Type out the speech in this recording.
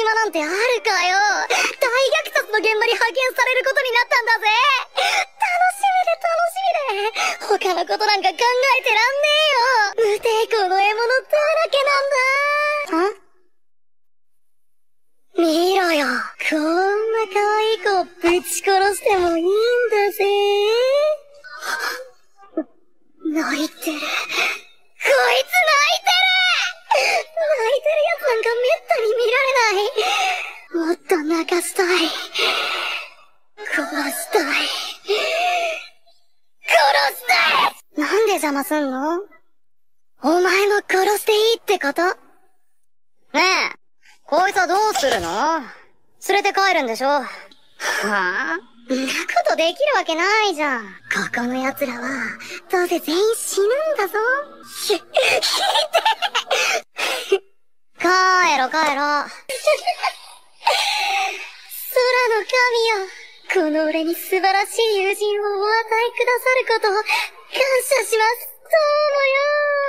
暇なんてあるかよ。大虐殺の現場に派遣されることになったんだぜ。楽しみで楽しみで。他のことなんか考えてらんねえよ。無抵抗の獲物だらけなんだ。見ろよ。こんな可愛い子をぶち殺してもいいんだぜ。泣いてる。こいつ泣いてる。泣いてるやつなんかめったに見られない。もっと泣かしたい。殺したい。殺したい。なんで邪魔すんの？お前も殺していいってこと？ねえ、こいつはどうするの？連れて帰るんでしょ？はぁ？んなことできるわけないじゃん。ここの奴らは、どうせ全員死ぬんだぞ。ひでえ。帰ろ。空の神よ。この俺に素晴らしい友人をお与えくださることを感謝します。どうもよー。